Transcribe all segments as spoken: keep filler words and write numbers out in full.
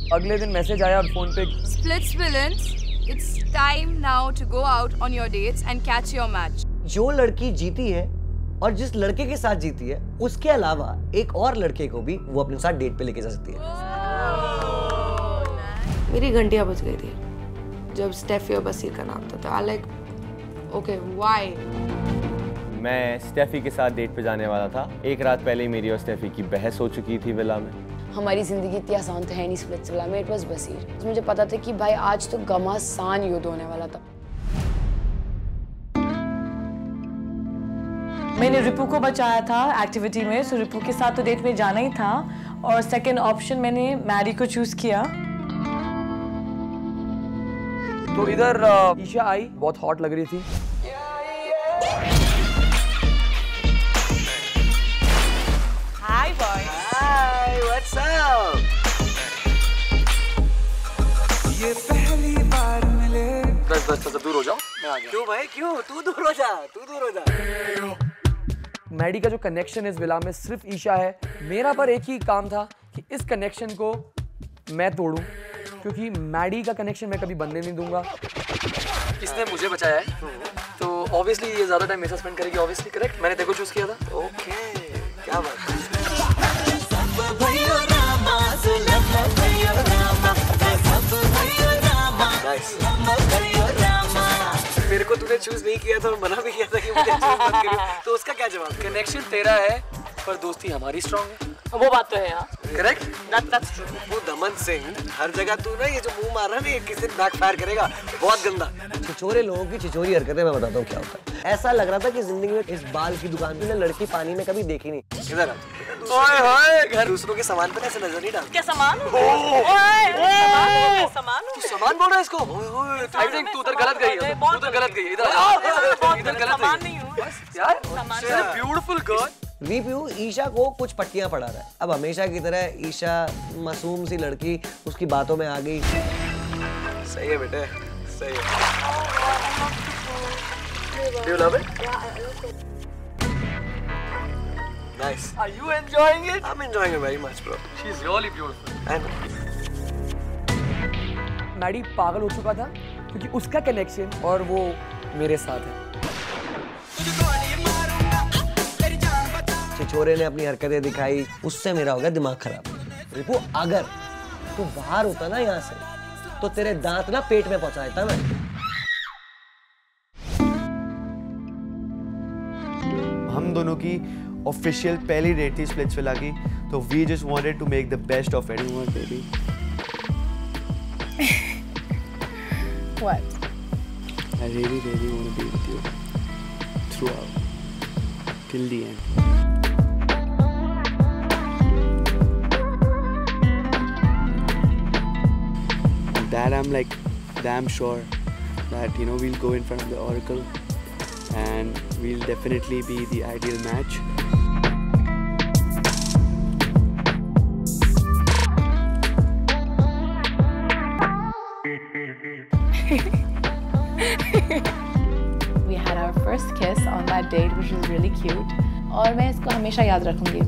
अगले दिन मैसेज आया फोन पे, Splits villains, it's time now to go out on your dates and catch your match. जो लड़की जीती है और जिस लड़के के साथ जीती है उसके अलावा एक और लड़के को भी वो अपने साथ डेट पे लेके जा सकती है। मेरी घंटियां बज गई थी जब स्टेफी और बसीर का नाम था। I like okay why. मैं स्टेफी के साथ डेट पे जाने वाला था। एक रात पहले ही मेरी और स्टेफी की बहस हो चुकी थी विला में। हमारी जिंदगी इतनी आसान तो है नहीं स्प्लिट्स विला में। It was Baseer. मुझे पता था कि भाई आज तो घमासान युद्ध होने वाला था। मैंने रिपू को बचाया था एक्टिविटी में, सो रिपू के साथ तो डेट में जाना ही था। और सेकंड ऑप्शन मैंने मैरी को चूज किया। तो इधर ईशा आई, बहुत हॉट लग रही थी। Hi boys. Hi, what's up? ये पहली बार मिले। बस बस बस दूर हो जाओ, मैं आ गया। क्यों भाई क्यों? तू दूर हो जा, तू दूर हो जा। मैडी का जो कनेक्शन इस विला में सिर्फ ईशा है। मेरा पर एक ही काम था कि इस कनेक्शन को मैं तोड़ूं, क्योंकि मैडी का कनेक्शन मैं कभी बनने नहीं दूंगा। इसने मुझे बचाया है, तो ऑब्वियसली ये ज्यादा टाइम मेरे साथ स्पेंड करेगी। ऑब्वियसली करेक्ट, मैंने देखो चूज किया था। ओके, क्या बात है। नाइस। मेरे को तूने चूज नहीं किया था और मना भी किया था कि मुझे चूज मत करियो, तो उसका क्या जवाब? कनेक्शन तेरा है पर दोस्ती हमारी स्ट्रांग है। वो बात तो है यार। Correct, that's true. वो दमन सिंह हर जगह तू ना ये जो मुंह मार रहा है ना, ये किसी दिन बैकफायर करेगा, बहुत गंदा। छिछोरे लोगों की छिछोरी हरकतें मैं बताता हूँ क्या होता है। ऐसा लग रहा था कि जिंदगी में इस बाल की दुकान पे ना लड़की पानी में कभी देखी नहीं। इधर आ। ओए होए, घर दूसरों के सामान पे ऐसे नजर नहीं डाल। क्या सामान? ओए सामान। तू सामान बोल रहा है इसको? आई थिंक तू उधर गलत गई है, तू उधर गलत गई है। इधर आ, इधर गलत सामान गई नहीं हूँ यार। Beautiful girl. वीपीयू ईशा को कुछ पट्टियां पढ़ा रहा है। अब हमेशा की तरह ईशा मासूम सी लड़की उसकी बातों में आ गई। सही है बेटे, सही है। Do you love it? Yeah, I love it. Nice. Are you enjoying it? I'm enjoying it very much, bro. She's really beautiful. I know. Maddy पागल हो चुका था क्योंकि उसका कनेक्शन और वो मेरे साथ है। छिछोरे ने अपनी हरकतें दिखाई, उससे मेरा हो गया दिमाग खराब। रिपू, अगर तू बाहर होता ना यहाँ से तो तेरे दांत ना पेट में पहुंचा देता मैं। हम दोनों की ऑफिशियल पहली डेट थी स्प्लिट्स विला की, तो we just wanted to make the best of it. Baby What? I really really want to be with you throughout till the end. And that I'm like damn sure that you know we'll go in front of the oracle and we'll definitely be the ideal match. We had our first kiss on that date, which was really cute. और मैं इसको हमेशा याद रखूंगी।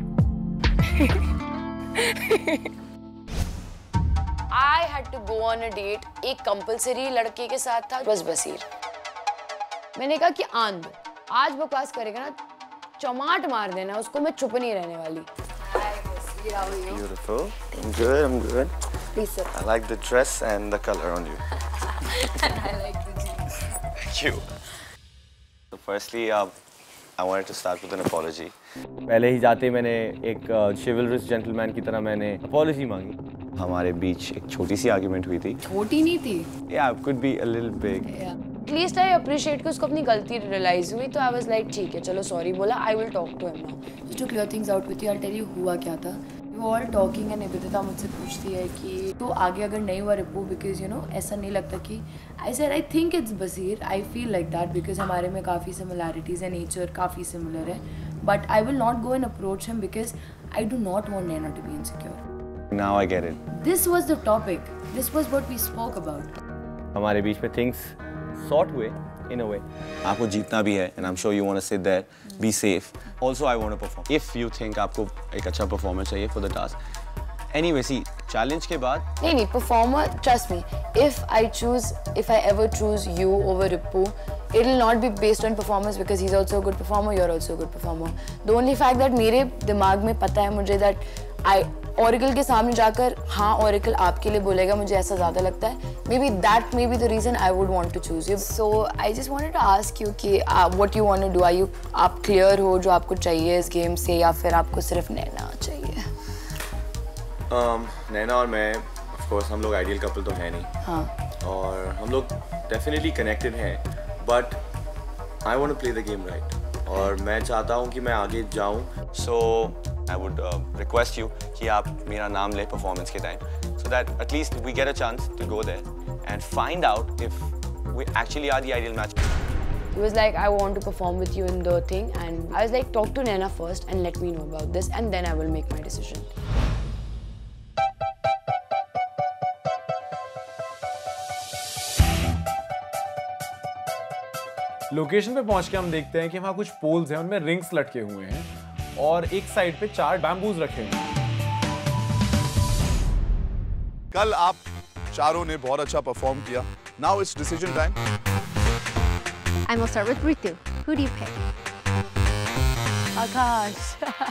I had to go on a date. एक compulsory लड़के के साथ था, बस बसीर। मैंने कहा कि आन दो, आज बकवास करेगा ना चमाट मार देना उसको, मैं चुप नहीं रहने वाली। Beautiful. I'm good. I'm good. Please sir. I like the dress and the color on you. And I like the jeans. Thank you. So firstly, uh, I wanted to start with an apology. पहले ही जाते मैंने एक chivalrous gentleman की तरह मैंने apology मांगी। हमारे बीच एक छोटी सी आर्गुमेंट हुई थी। छोटी नहीं थी। Yeah, it could be a little big. Yeah. At least I appreciate कि उसको अपनी गलती realize हुई, तो I was like ठीक है चलो sorry बोला। I will talk to him now. Just to clear things out with you, I'll tell you हुआ क्या था। We were all talking and Nivedita मुझसे पूछती है कि तो आगे अगर नहीं हुआ रिपू, because you know ऐसा नहीं लगता कि I said I think it's Basir, I feel like that because हमारे में काफ़ी similarities है, nature काफ़ी similar है, but I will not go and approach him because I do not want Naina to be insecure. Now I get it. This was the topic. This was what we spoke about. हमारे बीच में things sort हुए in a way. आपको जीतना भी है and I'm sure you want to sit there, be safe. Also I want to perform. If you think आपको एक अच्छा performance चाहिए for the task, Anyway, see, challenge के बाद नहीं नहीं performer, trust me, if I choose, if I ever choose you over Rippu, it will not be based on performance because he's also a good performer, you're also a good performer. The only fact that मेरे दिमाग में पता है मुझे that I Oracle के सामने जाकर हाँ Oracle आपके लिए बोलेगा, मुझे ऐसा ज़्यादा लगता है. Maybe that may be the reason I would want to choose you. So I just wanted to ask you कि uh, what you want to do. Are you आप clear हो जो आपको चाहिए इस गेम से या फिर आपको सिर्फ नैना चाहिए? um, नैना और मैं, of course, हम लोग आइडियल कपल तो है नहीं. हाँ. और हम लोग डेफिनेटली कनेक्टेड हैं, but I want to play the game right. और मैं चाहता हूँ कि मैं आगे जाऊँ. so I would uh, request you कि आप मेरा नाम ले performance के time, so that at least we get a chance to go there and find out if we actually are the ideal match. He was like, I want to perform with you in the thing, and I was like, talk to Naina first and let me know about this, and then I will make my decision. Location पे पहुंच के हम देखते हैं कि वहाँ कुछ poles हैं, उनमें रिंग्स लटके हुए हैं और एक साइड पे चार बैम्बूज रखे हैं. कल आप चारों ने बहुत अच्छा परफॉर्म किया. Now it's decision time. I will start with Ritu. Who do you pick? Akash.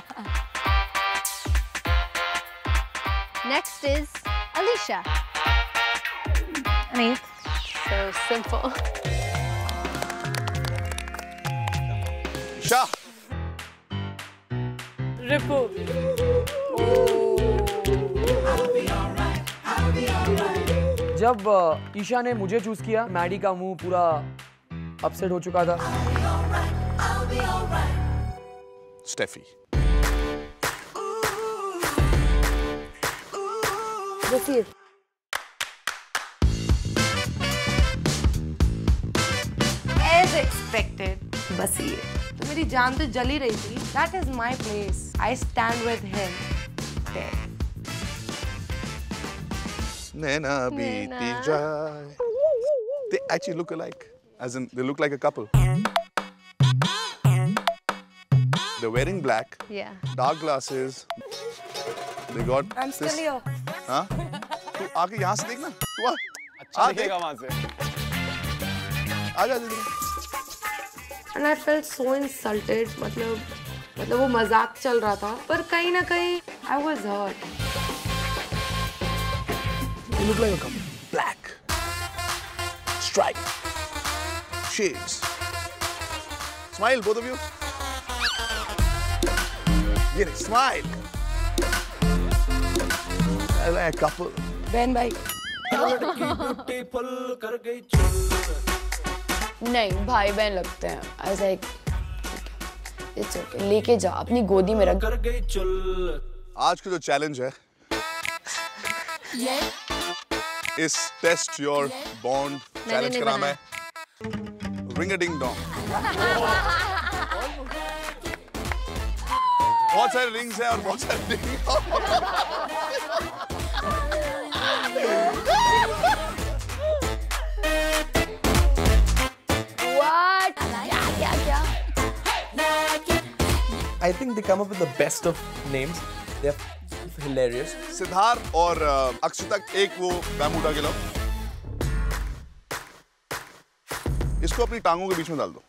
Next is Alicia. Aneet. So simple. Shah. Rippu. जब uh, ईशा ने मुझे चूज किया, मैडी का मुंह पूरा अपसेट हो चुका था. Steffi. Basir. As expected, Basir. तो मेरी जान तो जली रही थी. That is my place. I stand with him. There. Naina beeti jaye. They actually look alike. As in, they look like a couple. They're wearing black. Yeah. Dark glasses. They got. I'm still here. हाँ? तू आके यहाँ से देखना. तू आ. अच्छा दिखेगा वहाँ से. आजा जल्दी. And I felt so insulted. मतलब मतलब वो मजाक चल रहा था, पर कहीं ना कहीं I was hurt. You look like a couple. Black. Stripe. Shades. Smile, both of you. Get it. Smile. I like a couple. बहन भाई. नहीं भाई बहन लगते हैं. I was like, it's okay. लेके जा, अपनी गोदी में रख. आज का जो चैलेंज है, इस टेस्ट योर बॉन्ड चैलेंज का नाम है रिंग अ डिंग डोंग. बहुत सारे रिंग्स हैं और बहुत सारे डिंग. What? क्या क्या क्या? I think they come up with the best of names. They're hilarious. Siddharth और अक्षिता एक वो बैम्बू उठा के लाओ. इसको अपनी टांगों के बीच में डाल दो.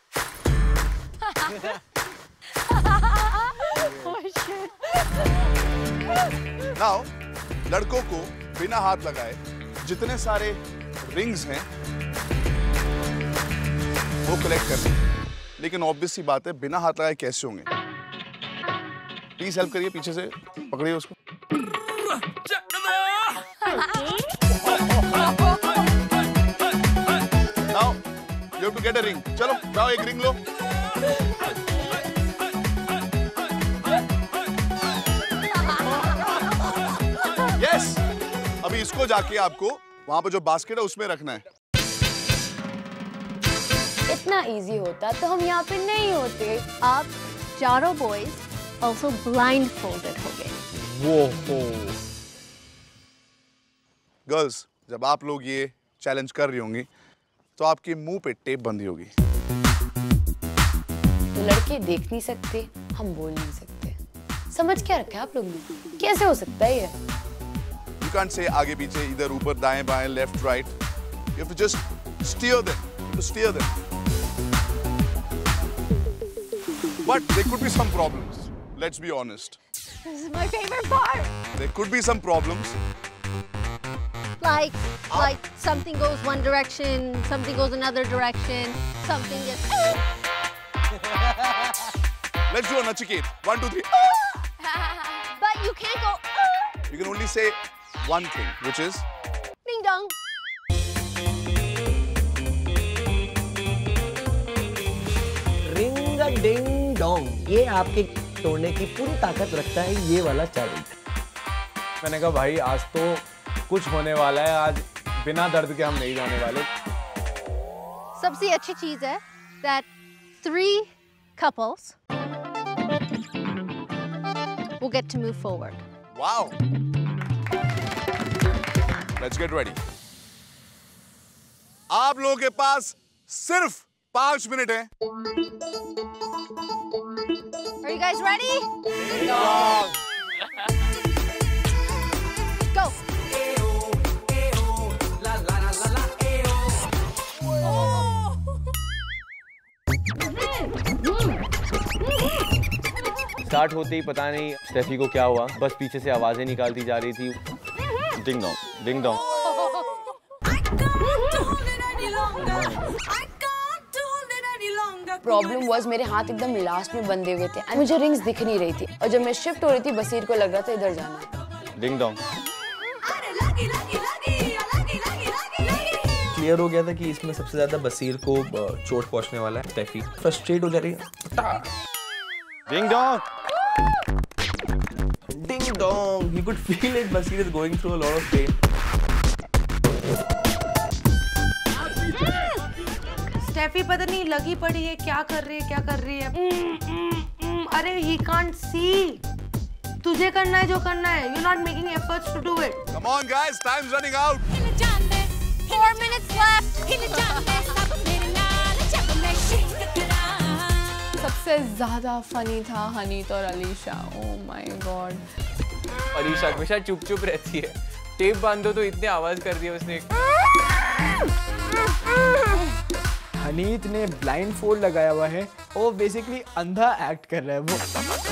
नाउ लड़कों को बिना हाथ लगाए जितने सारे रिंग्स हैं वो कलेक्ट करने. लेकिन ऑब्वियस सी बात है, बिना हाथ लगाए कैसे होंगे? प्लीज हेल्प करिए, पीछे से पकड़िए उसको. Now you have to get a ring. चलो जाओ एक रिंग लो. यस. अभी इसको जाके आपको वहां पर जो बास्केट है उसमें रखना है. इतना इजी होता तो हम यहाँ पे नहीं होते. आप चारों बॉयज also blindfolded हो गए. वो गर्ल्स, जब आप लोग ये चैलेंज कर रही होंगी तो आपके मुंह पे टेप बंधी होगी. तो लड़के देख नहीं सकते, हम बोल नहीं सकते. समझ क्या रखा है आप लोगों ने? कैसे हो सकता है ये? You can't say आगे पीछे इधर ऊपर दाएं बाएं left right. You have to just steer them. You have to steer them. But there could be some problems. Let's be honest. This is my favorite part. There could be some problems. Like, like something goes one direction, something goes another direction, something gets. Let's do a Nachiket. One, two, three. But you can't go. You can only say one thing, which is Ding dong. Ring ding dong, ये आपके तोड़ने की पूरी ताकत रखता है ये वाला चाबी। मैंने कहा भाई आज तो कुछ होने वाला है, आज बिना दर्द के हम नहीं जाने वाले। सबसे अच्छी चीज है that three couples will get to move forward. wow. Let's get ready. आप लोगों के पास सिर्फ पांच मिनट है। Are you guys ready? Go. Start होते ही पता नहीं स्टेफी को क्या हुआ, बस पीछे से आवाजें निकालती जा रही थी, ding dong ding dong. Problem was मेरे हाथ एकदम लास्ट में बंधे हुए थे, मुझे रिंग्स दिख नहीं रही थी, और जब मैं शिफ्ट हो रही थी बसीर को लग रहा था इधर जाना। Ding dong. क्लियर हो गया था कि इसमें सबसे ज्यादा बसीर को चोट पहुंचने वाला है। स्टेफी फ्रस्ट्रेट हो जा रही है। Ding dong ding dong. You could feel it. Basir is going through a lot of pain. Steffi पता नहीं लगी पड़ी है, क्या कर रही है क्या कर रही है। अरे he can't see. तुझे करना है जो करना है। You're not making efforts to do it. Come on guys, time's running out. Four minutes left. सबसे ज्यादा फनी था हनीत और Alisha. Oh my God. Alisha हमेशा चुप चुप रहती है, टेप बांधो तो इतनी आवाज कर दी है उसने। हनीत ने ब्लाइंड फोल्ड लगाया हुआ है, वो बेसिकली अंधा एक्ट कर रहा है। वो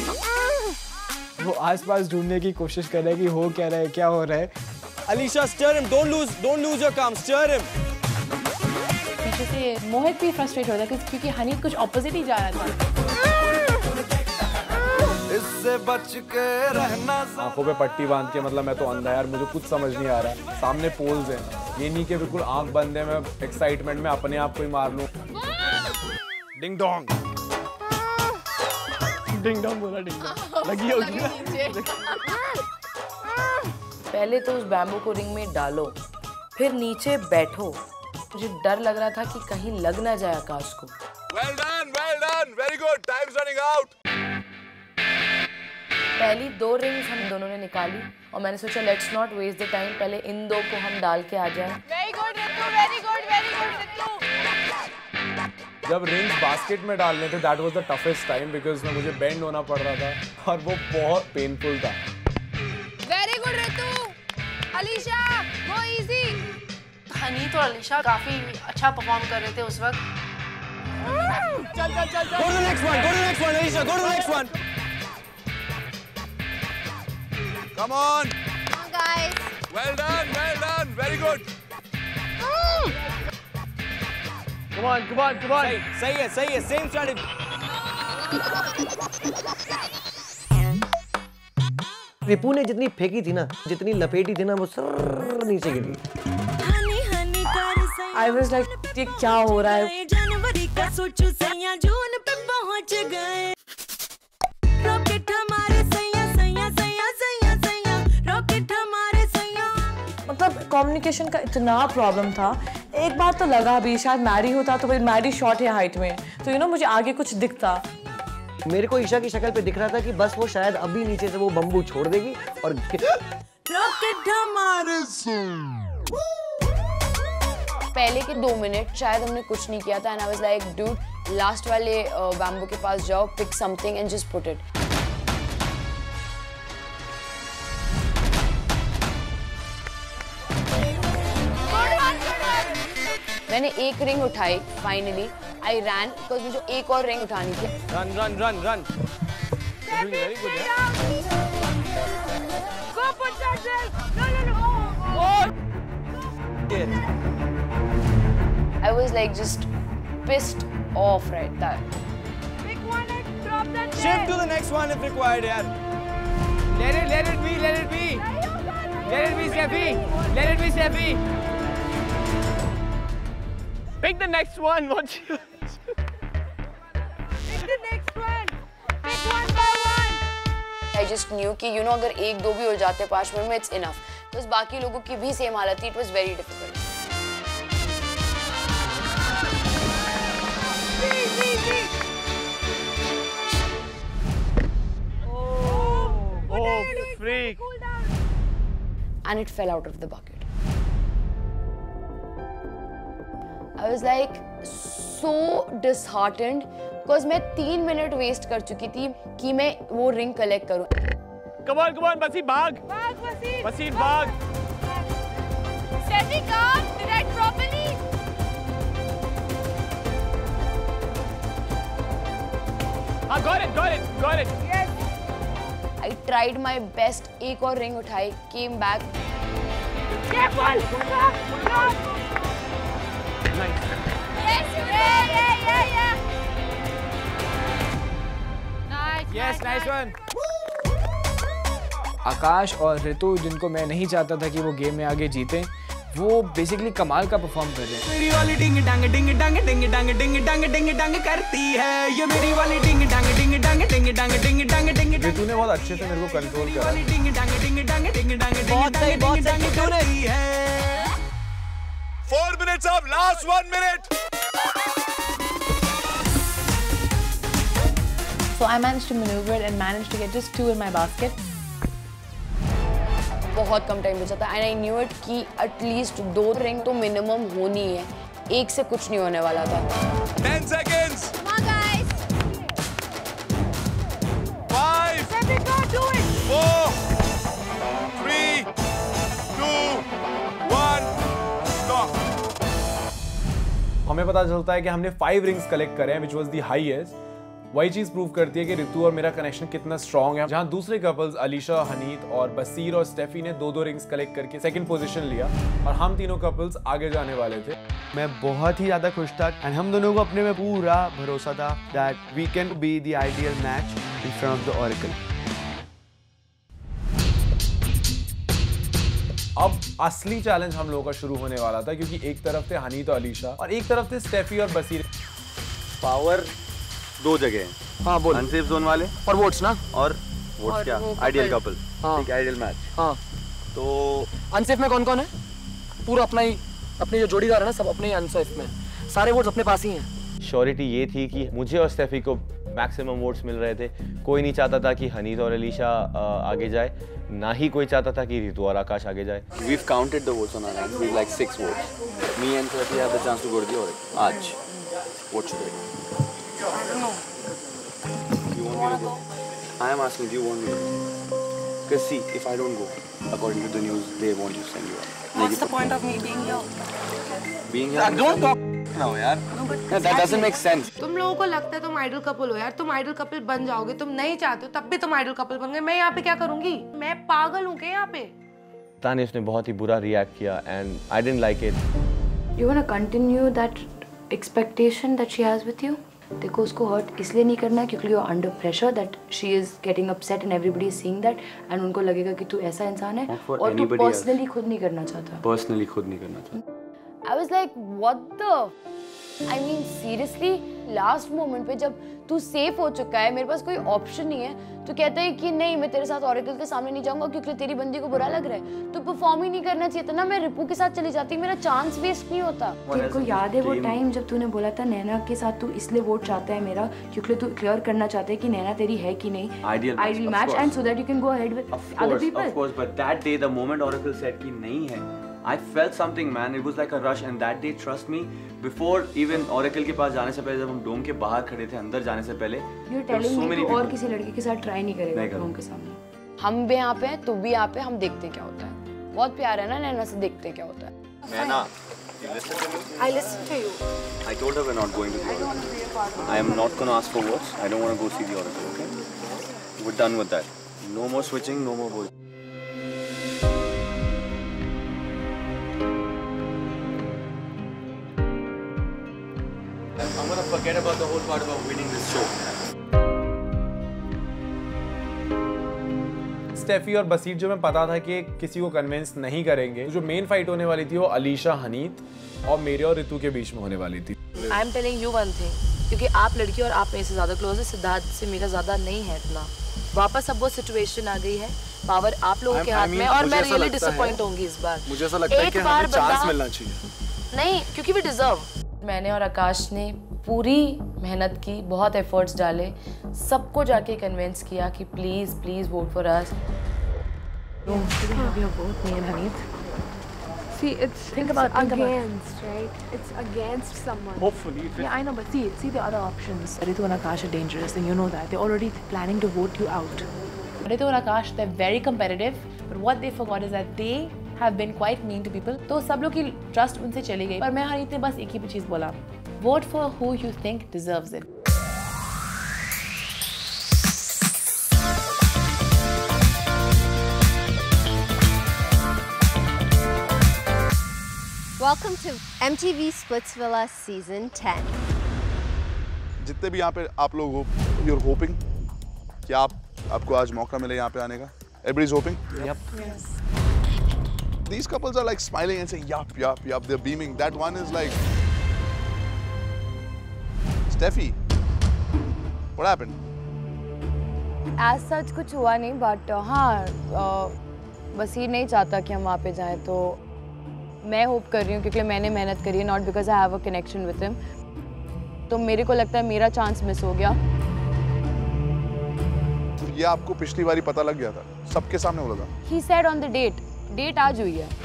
वो आसपास ढूंढने की कोशिश कर रहा है कि हो क्या रहा है, क्या हो रहा है। Alisha steer him, don't lose don't lose your calm, steer him. पीछे से मोहित भी फ्रस्ट्रेट हो रहा था क्योंकि हनीत कुछ ऑपोजिट ही जा रहा था। इससे बच के रहना। आंखों पे पट्टी बांध के, मतलब मैं तो अंधा यार, मुझे कुछ समझ नहीं आ रहा है। सामने पोल्स हैं, ये नहीं कि बिल्कुल आंख बंद है, मैं एक्साइटमेंट में अपने आप को ही मार लूं। डिंग डोंग डिंग डोंग बोला, डिंग डोंग लगी होगी ना। पहले तो उस बैम्बू को रिंग में डालो, फिर नीचे बैठो। मुझे डर लग रहा था कि कहीं लग ना जाए आकाश को। Well done, well done, very good. Time's running out. पहली दो रिंग्स हम दोनों ने निकाली और मैंने सोचा let's not waste the time, पहले इन दो को हम डाल के आ जाएं। Very good, Ritu, very good, very good, Ritu. जब रिंग्स बास्केट में डालने थे, that was the toughest time because में मुझे बेंड होना पड़ रहा था और वो बहुत पेनफुल था। Very good, Ritu. Alisha, go easy. हनीत और अलीशा काफी अच्छा परफॉर्म कर रहे थे उस वक्त। चल चल चल चल। Go to the next one. Go to the next one, Alisha. Go to the next one. Come on. Come on, guys. Well done, well done, very good. Come on, come on, come on. सही सही है, सही है. Same strategy. Ripu ने जितनी फेंकी थी ना, जितनी लपेटी थी ना, वो सर नीचे गिरी। I was like, ये क्या हो रहा है? जनवरी का सोचो सैया जून पे पहुंच गए। रॉकेट हमारे सैया सैया सैया सैया सैया रॉकेट हमारे सैया। मतलब कम्युनिकेशन का इतना प्रॉब्लम था। एक बार तो लगा भी शायद मैडी होता तो भाई मैडी शॉर्ट है हाइट में, तो यू नो मुझे आगे कुछ दिखता। मेरे को ईशा की शक्ल पे दिख रहा था कि बस वो शायद अभी नीचे से वो बम्बू छोड़ देगी और रॉकेट हमारे पहले के दो मिनट शायद हमने कुछ नहीं किया था and I was like dude last वाले बैम्बू के पास जाओ, pick something and just put it. मैंने एक रिंग उठाई फाइनली, आई रैन बिकॉज मुझे एक और रिंग उठानी थी। Run run run run very good यार। Go put that dress. No, no, no. Oh. I was like just pissed off right there. Pick one and drop that dress. Shift to the next one if required, yaar. Let it, let it be, let it be. Let it be, Steffi. Let it be, Steffi. Pick the next one. What you? Pick the next one. Pick one by one. I just knew कि you know अगर एक दो भी हो जाते पाँच minute में it's enough. बस बाकी लोगों की भी सेम हालत थी. It was very difficult. Oh, oh, freak! And it fell out of the bucket. I was like so disheartened because मैं तीन मिनट वेस्ट कर चुकी थी कि मैं वो रिंग कलेक्ट करूं. Come on, come on, Basim, भाग! भाग, Basim! Basim, भाग! Steffi, come! Direct properly! Ah, got it, got it, got it! Yes! I tried my best. एक और रिंग उठाई, came back. Careful! Stop! Stop! Nice. Yes, yeah, yeah, yeah, yeah! Nice, Yes, nice one! आकाश और ऋतु, जिनको मैं नहीं चाहता था कि वो गेम में आगे जीतें, वो बेसिकली कमाल का परफॉर्म कर रहे हैं। मेरी वाली डिंग डांग डिंग डांग डिंग डांग डिंग डांग डिंग डांग करती है ये मेरी वाली डिंग डांग डिंग डांग डिंग डांग डिंग डांग डिंग ऋतु ने बहुत अच्छे से मेरे को कंट्रोल करा। डिंग डांग डिंग डांग डिंग डांग बहुत सही बहुत सही करती है। Four minutes up, last one minute. So I managed to maneuver it and managed to get just two in my basket. बहुत कम टाइम बचा था and I knew it कि at least दो रिंग तो मिनिमम होनी है, एक से कुछ नहीं होने वाला था। Ten seconds. Come on, guys! Five. Steffi, go do it! Four. Three. Two. One. Stop. हमें पता चलता है कि हमने फाइव रिंग्स कलेक्ट करे हैं, which was the highest. वही चीज प्रूव करती है कि ऋतु और मेरा कनेक्शन कितना स्ट्रॉन्ग है। जहां दूसरे कपल्स अलीशा, हनीत और बसीर और स्टेफी ने दो दो रिंग्स कलेक्ट करके सेकंड पोजीशन लिया और हम तीनों कपल्स आगे जाने वाले थे। मैं बहुत ही ज़्यादा खुश था एंड हम दोनों को अपने में पूरा भरोसा था that we can be the ideal match in front of the oracle. अब असली चैलेंज हम लोगों का शुरू होने वाला था क्योंकि एक तरफ थे हनीत और अलीशा और एक तरफ थे स्टेफी और बसीर। पावर दो जगह हैं। हाँ बोल। अनसेफ जोन वाले और वोट्स ना। और वोट्स क्या? Ideal couple. हाँ। एक आइडियल मैच। हाँ। तो अनसेफ में कौन कौन है? पूरा अपना ही, अपने जो जोड़ीदार है ना सब अपने ही अनसेफ में, सारे वोट्स अपने पास ही हैं। श्योरिटी ये थी कि मुझे और स्टेफी को मैक्सिमम वोट्स मिल रहे थे। कोई नहीं चाहता था कि हनीत और अलीशा आगे जाए, ना ही कोई चाहता था कि ऋतु और आकाश आगे जाए। We've counted the votes on our end. We've like six votes. Me and Steffi have the chance to go to the Oracle. आज. What should I do? I don't know. You want me to go? I am asking, do you want me to go? Because see, if I don't go, according to the news, they won't just send you out. What's the point of me being here? Being here? Don't talk now, yaar. No, but No, that doesn't make sense. तुम लोगों को लगता है तुम idol couple हो यार, तुम idol couple बन जाओगे, तुम नहीं चाहते हो तब भी तुम आइडल कपल बन गए। मैं यहाँ पे क्या करूँगी? मैं पागल हूँ क्या यहाँ पे? ताने उसने बहुत ही बुरा रिएक्ट किया and I didn't like it. You wanna continue that expectation that she has with you? देखो उसको हर्ट इसलिए नहीं करना है क्योंकि you are under pressure that she is getting upset and everybody is seeing that and उनको लगेगा कि तू ऐसा इंसान है और तू पर्सनली खुद नहीं करना चाहता। पर्सनली खुद नहीं करना चाहता। I was like, what the? I mean, seriously, last moment पे जब तू सेफ हो चुका है, मेरे पास कोई ऑप्शन नहीं है, तो कहता है कि नहीं मैं तेरे साथ ऑरेकल के सामने नहीं जाऊंगा क्योंकि तेरी बंदी को बुरा लग रहा है, तो परफॉर्म ही नहीं करना चाहिए था ना, मैं रिपू के साथ चली जाती, मेरा चांस वेस्ट नहीं होता। तेरे को याद है वो टाइम जब तूने बोला था नैना के साथ तू इसलिए वोट चाहता है मेरा क्योंकि तू क्लियर करना चाहता है कि नैना तेरी है कि नहीं ideal match and so that you can go ahead with other people. Of course, but that day the moment Oracle said कि नहीं है, I felt something, man. It was like a rush, and that day, trust me, before even Oracle के पास जाने से पहले, जब हम डोम के बाहर खड़े थे, अंदर जाने से पहले, You're telling me तू और किसी लड़के के साथ ट्राई नहीं करेगा डोम के सामने? हम भी यहाँ पे हैं, तू भी यहाँ पे, हम देखते क्या होता है। बहुत प्यार है ना नैना से, देखते क्या होता है। Naina, You listen to me? I listen to you. I told her we're not going to the oracle. I am not going to ask for votes. I don't want to go see the oracle, okay? We're done with that. No more switching, no more voting. I'm going to forget about the whole part about winning this show. Steffi और बसीर जो मैं पता था कि किसी को convince नहीं करेंगे, जो मेन फाइट होने वाली थी वो अलीशा हनीत और मेरे और ऋतु के बीच में होने वाली थी। I am telling you one thing, क्योंकि आप लड़की और आप मेरे से ज्यादा क्लोज है, सिद्धार्थ से मेरा ज्यादा नहीं है इतना। वापस अब वो सिचुएशन आ गई है, पावर आप लोगों के हाथ में, और मैं रियली डिसअपॉइंट होंगी इस बार। मुझे ऐसा लगता है कि हमें चांस मिलना चाहिए। नहीं, क्योंकि वी डिजर्व। मैंने और आकाश ने पूरी मेहनत की, बहुत एफर्ट्स डाले, सबको जाके कन्विंस किया कि please please vote for us. See, it's think about think against, about. right? It's against someone. Hopefully. Yeah, I know, but see, see the other options. Ritu and Akash are dangerous, and you know that. They're already planning to vote you out. Ritu and Akash, they're very competitive, but what they forgot is that they have been quite mean to people. तो सब लोग की trust उनसे चली गई। पर मैं हनीत ने बस एक ही चीज बोला, vote for who you think deserves it. Welcome to M T V Splitsvilla Season ten. जितने भी यहाँ पे आप लोग हो, you're hoping कि आप आपको आज मौका मिले यहाँ पे आने का. Everybody's hoping. Yep. Yes. These couples are like smiling and saying yup, yup, yup. They're beaming. That one is like, Steffi, what happened? As such कुछ हुआ नहीं, but हाँ, बसीर नहीं चाहता कि हम वहाँ पे जाएं, तो मैं होप कर रही हूँ क्योंकि मैंने मेहनत करी है, not because I have a connection with him. तो मेरे को लगता है मेरा चांस मिस हो गया। ये आपको पिछली बारी पता लग गया था, सबके सामने बोला था। He said on the date, date आज हुई है।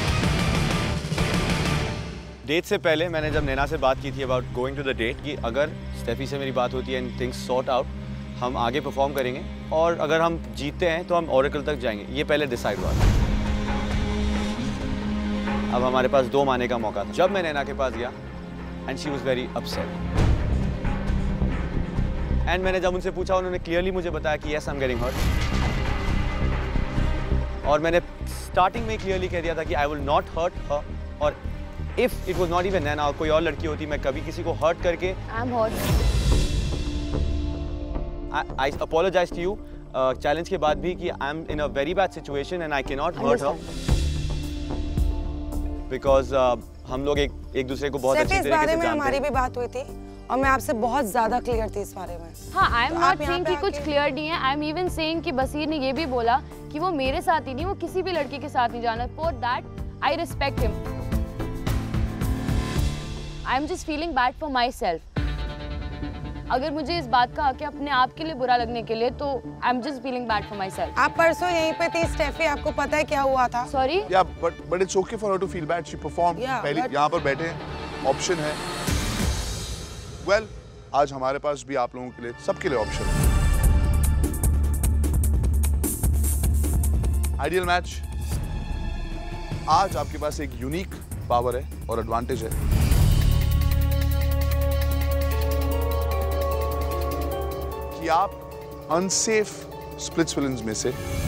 डेट से पहले मैंने जब नैना से बात की थी about going to the date, कि अगर स्टेफी से मेरी बात होती है एंड थिंग्स सॉर्ट आउट, हम आगे परफॉर्म करेंगे, और अगर हम जीतते हैं तो हम ओरेकल तक जाएंगे। ये पहले डिसाइड हुआ था। अब हमारे पास दो माने का मौका था। जब मैं नैना के पास गया and she was very upset, and मैंने जब उनसे पूछा, उन्होंने क्लियरली मुझे बताया कि yes I am getting hurt, और मैंने स्टार्टिंग में क्लियरली कह दिया था कि I will not hurt her, और if it was not even Naina और कोई और लड़की होती, मैं कभी किसी को हर्ट करके I am hurt. I apologize to you challenge के बाद भी कि I am in a very bad situation and I can not hurt her, because uh, हम लोग एक एक दूसरे को बहुत अच्छी तरीके से जानते हैं। इस बारे में हमारी भी बात हुई थी और मैं आपसे बहुत ज्यादा क्लियर थी इस बारे में। हाँ, आई एम नॉट सेइंग कि कुछ क्लियर नहीं है। आई एम इवन सेइंग कि बसीर ने ये भी बोला कि वो मेरे साथ ही नहीं, वो किसी भी लड़की के साथ नहीं जाना। For that I respect him. I am just feeling bad for myself. अगर मुझे इस बात का आके अपने आप के लिए बुरा लगने के लिए, तो I am just feeling bad for myself. आप परसों यहीं पे थी स्टेफी, आपको पता है क्या हुआ था? सॉरी। या but but it's okay for her to feel bad, she perform. पहले यहाँ पर बैठे हैं, ऑप्शन है। वेल, आज हमारे पास भी आप लोगों के लिए, सबके लिए ऑप्शन है। Ideal match. आज आपके पास एक यूनिक पावर है और एडवांटेज है। कि आप अनसेफ स्प्लिट्सविलन्स में से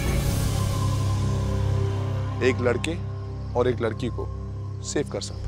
एक लड़के और एक लड़की को सेव कर सकते हैं।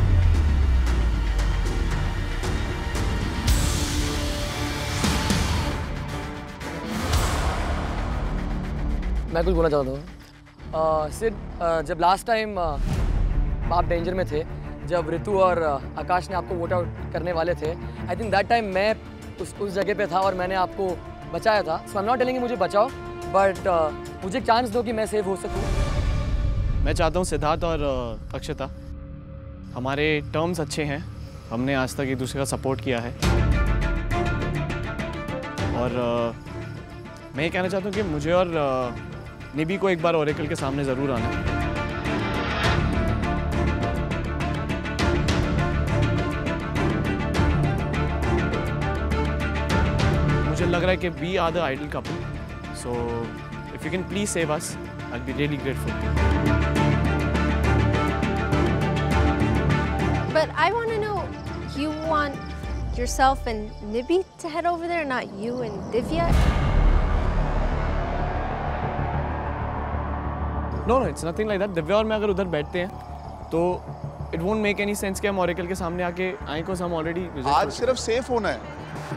मैं कुछ बोलना चाहता हूँ। सिड, जब लास्ट टाइम आप डेंजर में थे, जब ऋतु और आकाश ने आपको वोट आउट करने वाले थे, आई थिंक दैट टाइम मैं उस उस जगह पे था और मैंने आपको बचाया था। So I am not telling मुझे बचाओ, बट uh, मुझे एक चांस दो कि मैं सेव हो सकूं। मैं चाहता हूँ सिद्धार्थ और अक्षता, हमारे टर्म्स अच्छे हैं, हमने आज तक एक दूसरे का सपोर्ट किया है, और uh, मैं ये कहना चाहता हूँ कि मुझे और uh, निबी को एक बार ओरेकल के सामने ज़रूर आना है। मुझे लग रहा है कि we are the ideal couple, so if you can please save us, I will be really grateful. But I want to know, you want yourself and Nibby to head over there, not you and Divya? No, no, it's nothing like that. Divya और मैं अगर उधर बैठते हैं, तो it won't make any sense कि हम Oracle के सामने आके आए को हम already आज सिर्फ सेफ होना है।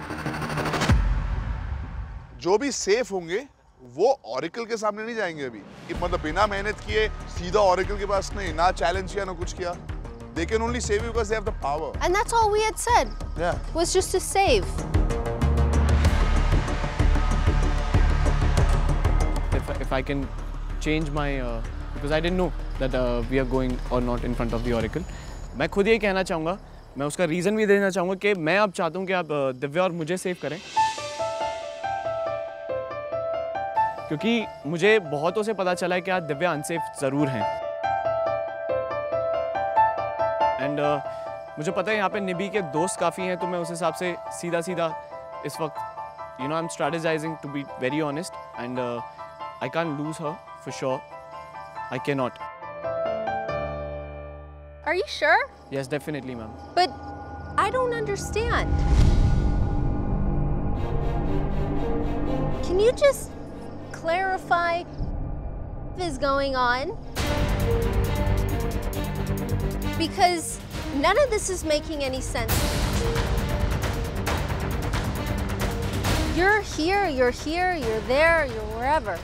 जो भी सेफ होंगे वो ऑरेकल के सामने नहीं जाएंगे अभी कि मतलब बिना मेहनत किए सीधा ऑरेकल के पास नहीं, ना चैलेंज किया ना कुछ किया। They can only save you because they have the power. And that's all we had said. Yeah. Was just to save. If if I can change my uh, because I didn't know that uh, we are going or not in front of the Oracle. मैं खुद ये कहना चाहूँगा, मैं उसका reason भी देना चाहूँगा कि मैं अब चाहता हूँ कि आप uh, दिव्या और मुझे सेव करें, क्योंकि मुझे बहुतों से पता चला है कि आज दिव्या अनसेफ ज़रूर हैं। एंड uh, मुझे पता है यहाँ पे निबी के दोस्त काफ़ी हैं, तो मैं उस हिसाब से सीधा सीधा इस वक्त you know I am strategizing to be very honest and I can't lose her for sure, I can not. Are you sure? Yes, definitely, ma'am. But I don't understand. Can you just clarify what is going on? Because none of this is making any sense. You're here, you're here, you're there, you're wherever.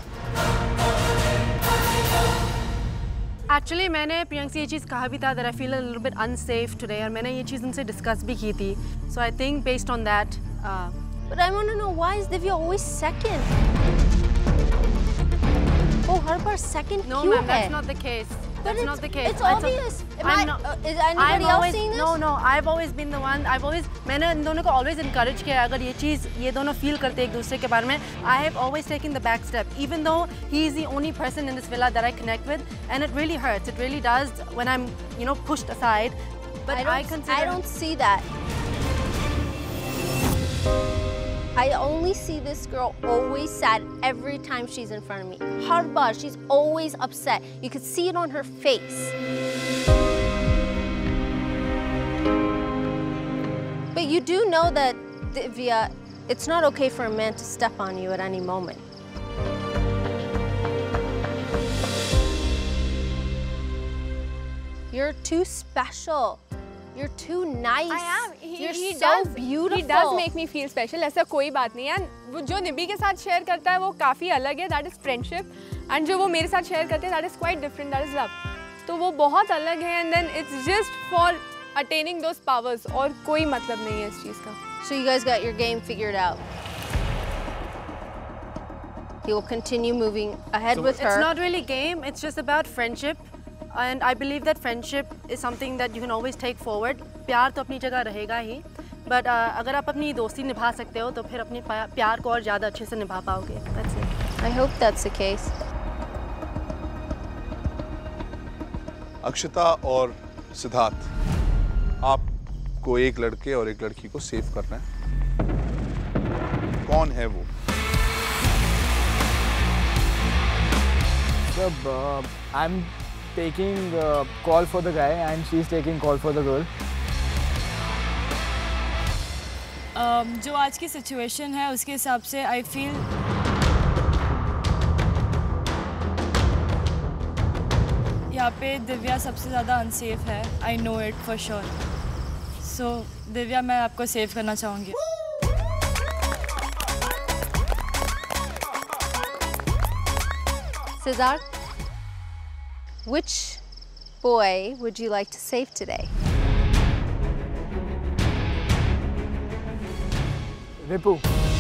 Actually मैंने प्रियंक से ये चीज़ कहा भी था that I feel a little bit unsafe today, और मैंने ये चीज़ उनसे डिस्कस भी की थी. So I think based on that. Uh, But I want to know, why is Divya always second? Oh, her bar second. no, क्यों ma'am, है? that's not the case. But That's it's, not the case. it's It's a- obvious. Am I'm I, not- uh, is anybody I've else always, seeing this? No, no. I've always been the one. I've always. मैंने इन दोनों को always encourage किया है, अगर ये चीज़ ये दोनों feel करते हैं एक दूसरे के बारे में. I have always taken the back step, even though he is the only person in this villa that I connect with, and it really hurts. It really does when I'm, you know, pushed aside. But I don't, I consider. I don't see that. I only see this girl always sad every time she's in front of me. Har bar, she's always upset. You could see it on her face. But you do know that, Divya, it's not okay for a man to step on you at any moment. You're too special. You're too nice. I am. He, You're he so does, beautiful. He does make me feel special. ऐसा कोई बात नहीं है. वो जो निबी के साथ share करता है वो काफ़ी अलग है. That is friendship. And जो वो मेरे साथ शेयर करते हैं, that is quite different. That is love. तो वो बहुत अलग है. And then it's just for attaining those powers. और कोई मतलब नहीं है इस चीज़ का. So you guys got your game figured out. He will continue moving ahead So with her. It's not really game. It's just about friendship. And I believe that friendship is something that you can always take forward. प्यार तो अपनी जगह रहेगा ही, but uh, अगर आप अपनी दोस्ती निभा सकते हो तो फिर अपने प्यार को और ज़्यादा अच्छे से निभा पाओगे. That's it. I hope that's the case. अक्षता और सिद्धार्थ, आपको एक लड़के और एक लड़की को सेव करना है. कौन है वो? Sir, uh, I'm taking uh, call for the guy and she's taking call for the girl. um, जो आज की सिचुएशन है उसके हिसाब से आई फील यहाँ पे दिव्या सबसे ज़्यादा अनसेफ है. I know it for sure. So Divya, मैं आपको सेव करना चाहूँगी. Siddharth, which boy would you like to save today? Ripu.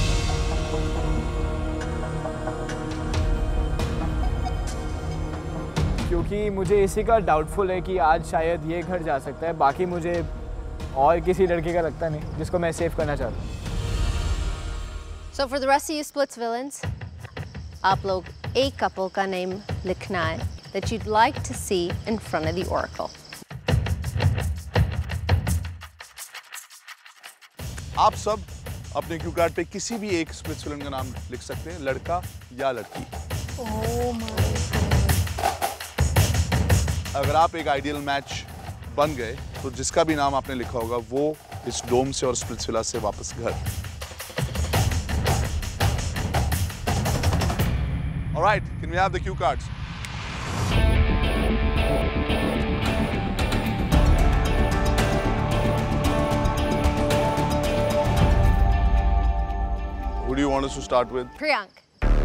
क्योंकि मुझे इसी का डाउटफुल है कि आज शायद ये घर जा सकता है. बाकी मुझे और किसी लड़के का लगता नहीं जिसको मैं सेव करना चाहता हूँ. So for the rest of you Splits villains, आप लोग एक couple का name लिखना है that you'd like to see in front of the Oracle. आप सब अपने क्यू कार्ड पे किसी भी एक स्प्लिट्स विलन का नाम लिख सकते हैं, लड़का या लड़की. Oh my अगर आप एक आइडियल मैच बन गए तो जिसका भी नाम आपने लिखा होगा वो इस डोम से और स्प्लिट्सविला से वापस घर। Alright, can we have the cue cards? Who do you want us to start with? Priyank.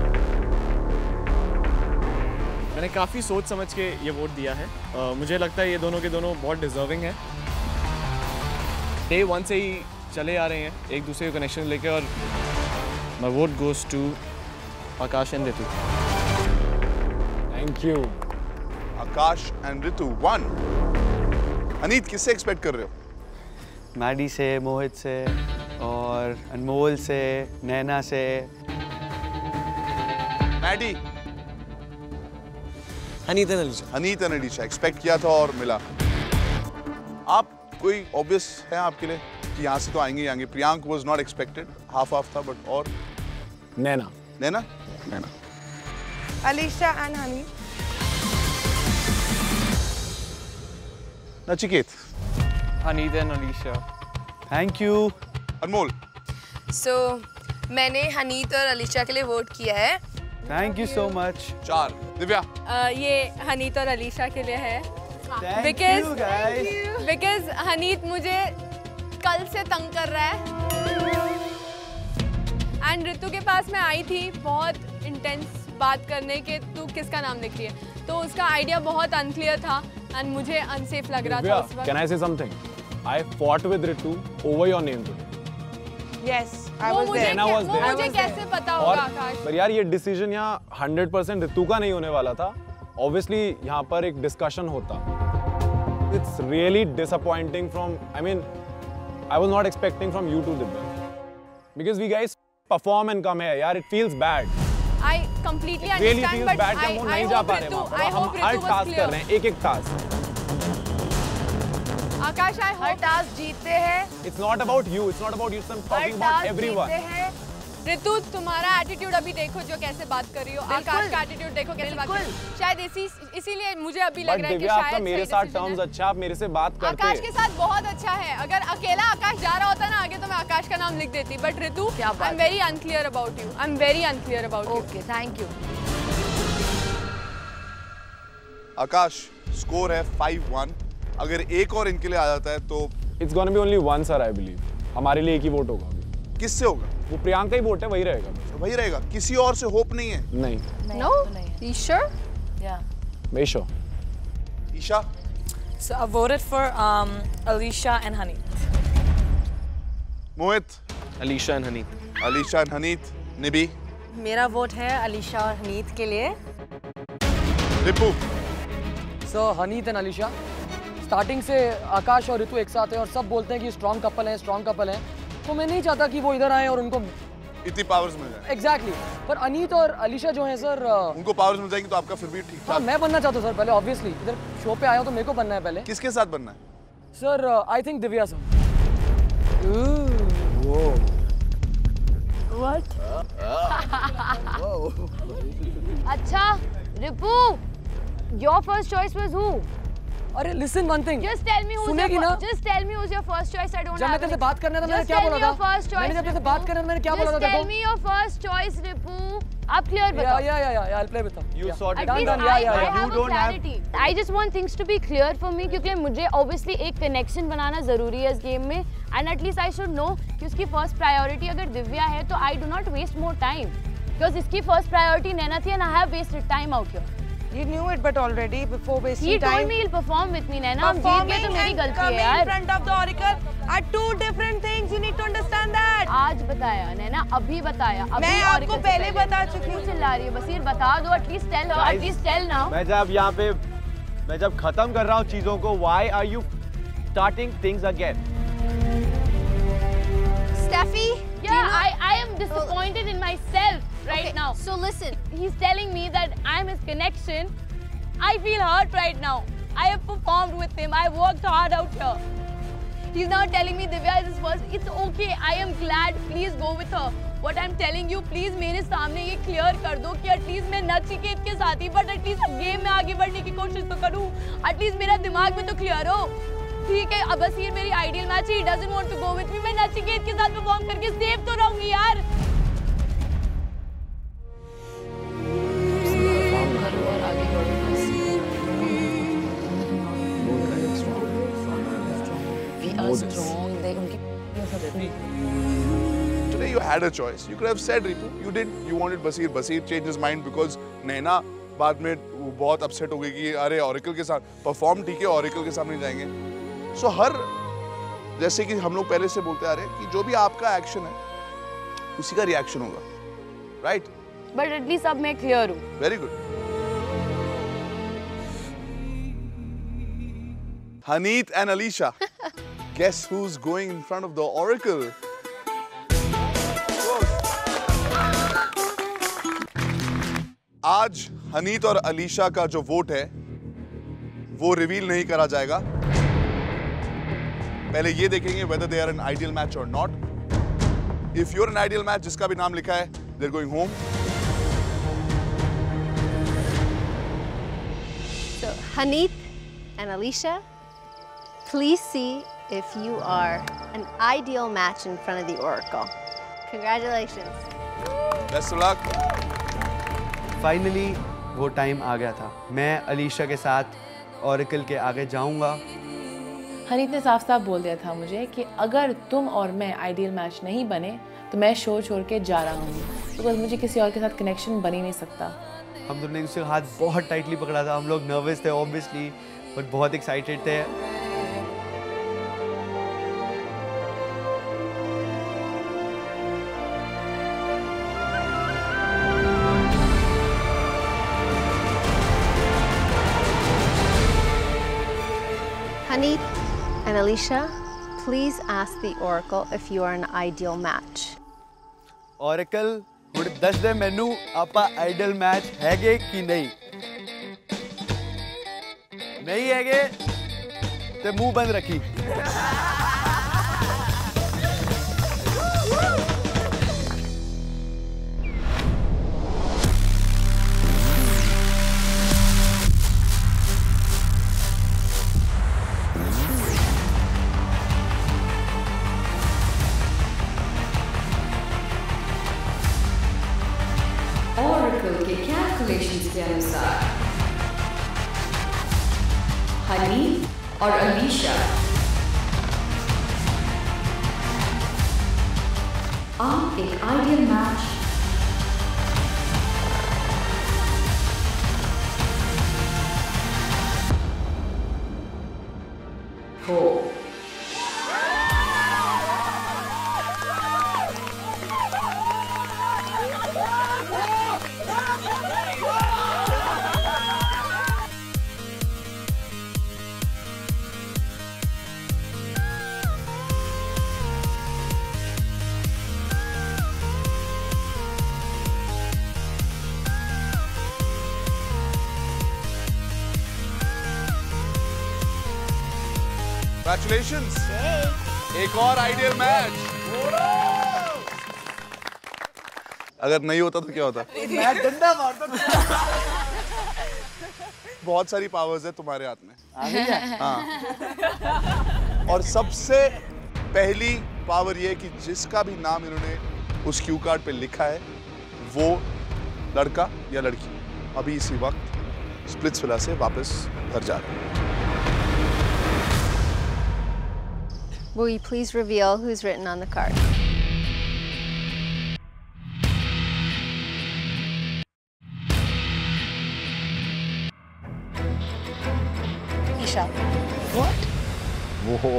मैंने काफ़ी सोच समझ के ये वोट दिया है। uh, मुझे लगता है ये दोनों के दोनों बहुत डिजर्विंग हैं। डे वन से ही चले आ रहे हैं एक दूसरे को कनेक्शन लेके, और my vote goes to Akash and Ritu. Thank you. Akash and Ritu won. Aneet, किससे एक्सपेक्ट कर रहे हो? मैडी से, मोहित से और अनमोल से, नैना से। Maddy, Haneet and Alisha. Haneet and Alisha expect किया था और मिला। आप कोई ऑब्वियस है आपके लिए कि यहाँ से तो आएंगे ही आएंगे? Priyank was not expected, half half था, बट और Naina. Naina Naina Alisha and Honey. Nachiket. Haneet and Alisha. Thank you. Anmol. So so, मैंने हनीत और अलीशा के लिए वोट किया है। Thank you so much. चार। दिव्या। uh, ये हनीत और अलीशा के लिए है, Thank you, guys. Because Haneet मुझे कल से तंग कर रहा है, एंड ऋतु के पास मैं आई थी बहुत इंटेंस बात करने के, तू किसका नाम लिख रही है, तो उसका आइडिया बहुत अनक्लियर था एंड मुझे अनसेफ लग रहा था उस वक्त। Can I say something? I fought with Ritu over your name today. Yes, I वो was मुझे there. क्या- was वो there. मुझे कैसे पता और होगा आकाश? पर यार ये डिसीजन यहाँ हंड्रेड परसेंट ऋतु का नहीं होने वाला था। ऑब्वियसली यहाँ पर एक डिस्कशन होता। It's really disappointing from, I mean I was not expecting from you to Divya, because we guys perform and कम है यार। It feels bad. I completely really understand, feels but bad कि I, हम वो I नहीं जा hope पा रहे Ritu, वहाँ पर। I हम hope हर Ritu was टास्क कर clear. रहे हैं, एक एक टास्क। आकाश, I हर hope टास्क जीतते हैं। It's not about you, it's not about you, I'm talking about everyone. Ritu, तुम्हारा एटीट्यूड अभी देखो जो कैसे बात कर रही हो, आकाश का एटीट्यूड देखो कैसे बात कर रही हो। शायद इसी इसीलिए मुझे अभी लग बट रहा है कि दिव्या आपका शायद मेरे सही साथ decision टर्म्स है। अच्छा, आप मेरे से बात करते आकाश के साथ बहुत अच्छा है। अगर अकेला आकाश जा रहा होता ना आगे तो मैं आकाश का नाम लिख देती, but Ritu, I am very unclear about you. I am very unclear about you. Okay, thank you. Akash, score है फाइव वन। अगर एक और इनके लिए आ जाता है तो it's gonna be only one sir, I believe. हमारे लिए एक ही वोट होगा। किससे होगा? वो प्रियांक का ही वोट है, वही रहेगा। वही रहेगा, किसी और से होप नहीं है? नहीं। No? You sure? Yeah. Very sure. Isha. So I voted for um, Alicia and Honey. Mohit. Alisha and Haneet. Alisha and Haneet. Nibi. मेरा वोट है अलीशा और हनीत के लिए। Ripu. So Haneet and Alisha, starting से आकाश और ऋतु एक साथ हैं और सब बोलते हैं कि स्ट्रॉन्ग कपल हैं, स्ट्रॉन्ग कपल हैं, तो मैं नहीं चाहता कि वो इधर आए और उनको इतनी पावर्स मिल जाए। Exactly exactly. पर अनीत और अलीशा जो हैं सर, उनको पावर्स मिल जाएंगी तो आपका फिर भी ठीक हाँ, मैं बनना चाहता हूँ सर पहले। ऑब्वियसली इधर शो पे आया हूँ तो मेरे को बनना है पहले। किसके साथ बनना है sir? I think Divya sir. What? अच्छा, रिपु, your first choice was who? अरे listen one thing. Just tell me who's सुनेगी your ना? Just tell me who's your first choice. I don't जब मैं have तेरे से any- बात करना था मैंने Just क्या tell बोला me था? your first choice, मैंने जब तेरे से रिपु. बात करना था मैंने क्या बोला था? Just tell देखो। me your first choice, रिपु. आप clear Yeah, बताओ. yeah, yeah, yeah. I'll play with her. You Yeah. sort it At least Done, I, done. Yeah, yeah, I yeah. have a clarity. I just want things to be clear for me क्योंकि मुझे obviously एक connection बनाना जरूरी है इस game में, and at least I should know कि उसकी first priority अगर दिव्या है तो I do not waste more time because इसकी first priority नैना थी and I have wasted time out here. You knew it, but already before wasting He time. told me he'll perform with me, नैना. हम जीत गए तो मेरी and गलती है coming यार. in front of the oracle are two different things. You need to understand that. आज बताया नैना, अभी बताया. अभी मैं Oracle आपको से पहले बता चुकी हूँ. चिल्ला रही है बसीर, बता दो. At least tell her. At least tell now. मैं जब यहाँ पे मैं जब खत्म कर रहा हूँ चीजों को, why are you starting things again? Steffi? Yeah, I, I am disappointed in myself right Okay, now. so listen. He's telling me that I'm his connection. I feel hurt right now. I have performed with him. I worked hard out here. He's now telling me Divya is his first. It's okay. I am glad. Please go with her. What I'm telling you, please मेरे सामने ये clear कर दो कि at least मैं नचिकेत के साथ ही, but at least गेम में आगे बढ़ने की कोशिश तो करूँ. At least मेरा दिमाग में तो clear हो. ठीक है, अब बसीर मेरी आइडियल मैच है, he doesn't want to go with me, मैं नचिकेत के साथ परफॉर्म करके सेफ तो रहूंगी यार। Today you had a choice. You could have said Ritu. You didn't. You wanted Basir. Basir changed his mind because नैना बाद में बहुत अपसेट हो गई कि अरे ऑरिकल के साथ परफॉर्म ठीक है, ऑरिकल के सामने जाएंगे। सो so, हर जैसे कि हम लोग पहले से बोलते आ रहे हैं कि जो भी आपका एक्शन है उसी का रिएक्शन होगा, राइट? बट एटलीस्ट अब मैं क्लियर हूँ। Very good. Haneet and Alisha, guess who's going in front of the Oracle? आज हनीत और अलीशा का जो वोट है वो रिवील नहीं करा जाएगा। पहले ये देखेंगे whether they are an ideal match or not. If you're an ideal match, जिसका भी नाम लिखा है, they're going home. So Haneet and Alisha, please see if you are an ideal match in front of the Oracle. Congratulations. Best of luck. Finally वो time आ गया था। मैं अलीशा के साथ ऑरेकल के आगे जाऊंगा। हनीत ने साफ साफ बोल दिया था मुझे कि अगर तुम और मैं आइडियल मैच नहीं बने तो मैं शो छोड़ के जा रहा हूँ, बिकॉज मुझे किसी और के साथ कनेक्शन बन ही नहीं सकता। हम दोनों ने उसके हाथ बहुत टाइटली पकड़ा था। हम लोग नर्वस थे ऑब्वियसली, बट बहुत एक्साइटेड थे। Haneet and Alisha, please ask the Oracle if you are an ideal match. Oracle, ਹੁਣ ਦੱਸ ਦੇ ਮੈਨੂੰ ਆਪਾਂ ਆਈਡਲ ਮੈਚ ਹੈਗੇ ਕਿ ਨਹੀਂ? ਨਹੀਂ ਹੈਗੇ ਤੇ ਮੂੰਹ ਬੰਦ ਰੱਖੀ। ऑरेकल के कैलकुलेशंस के अनुसार हनीत और अलीशा आप एक आइडियल मैच हो। Congratulations! एक और आइडियल मैच। अगर नहीं होता तो क्या होता? मैं डंडा मारता। बहुत सारी पावर्स है तुम्हारे हाथ में। आ गई है? हाँ। और सबसे पहली पावर ये है कि जिसका भी नाम इन्होंने उस क्यू कार्ड पे लिखा है वो लड़का या लड़की अभी इसी वक्त स्प्लिट्सविला से वापस घर जा रहे हैं। Will you please reveal who's written on the card? Isha. What? Whoa.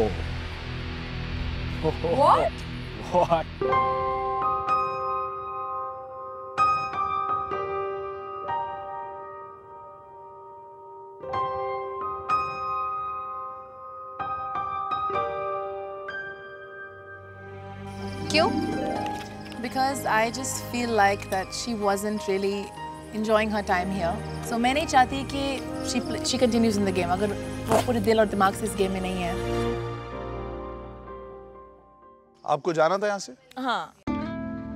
What? What? क्यों? Because I just feel like that she wasn't really enjoying her time here. So मैं नहीं चाहती कि she she continues in the game. अगर वो पूरे दिल और दिमाग से इस गेम में नहीं है। आपको जाना था यहाँ से? हाँ।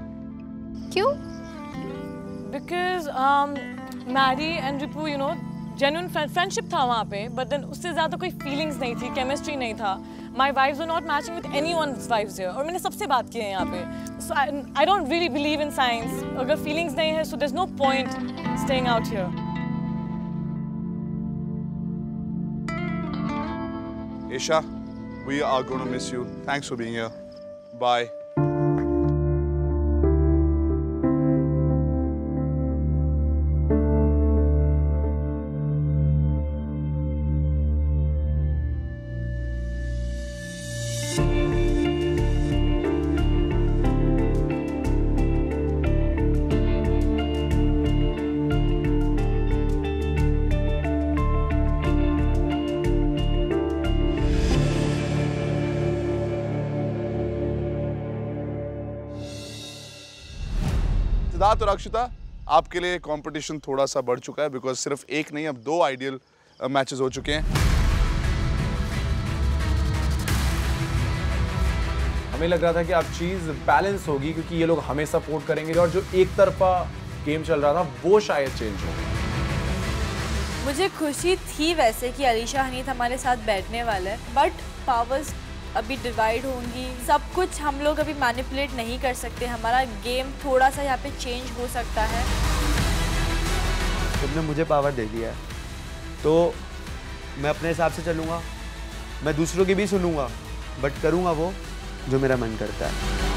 क्यों? Because um, Maddie and Ripu, you know, genuine friendship था वहाँ पे, बट देन उससे ज़्यादा कोई फीलिंग्स नहीं थी, केमिस्ट्री नहीं था. My vibes were not matching with anyone's vibes here. और मैंने सबसे बात की है यहाँ पे. So I don't really believe in science. अगर फीलिंग्स नहीं है, so there is no point staying out here. Isha, we are going to miss you. Thanks for being here. Bye. Siddharth और अक्षिता, आपके लिए कंपटीशन थोड़ा सा बढ़ चुका है बिकॉज सिर्फ एक नहीं, अब दो आइडियल मैचेस हो चुके हैं. हमें लग रहा था कि अब चीज बैलेंस होगी क्योंकि ये लोग हमें सपोर्ट करेंगे और जो एक तरफा गेम चल रहा था वो शायद चेंज हो. मुझे खुशी थी वैसे कि अलीशा हनीत हमारे साथ बैठने वाला है, बट पावर्स अभी डिवाइड होंगी. सब कुछ हम लोग अभी मैनिपुलेट नहीं कर सकते. हमारा गेम थोड़ा सा यहाँ पे चेंज हो सकता है. तुमने मुझे पावर दे दिया है तो मैं अपने हिसाब से चलूँगा. मैं दूसरों की भी सुनूंगा बट करूँगा वो जो मेरा मन करता है.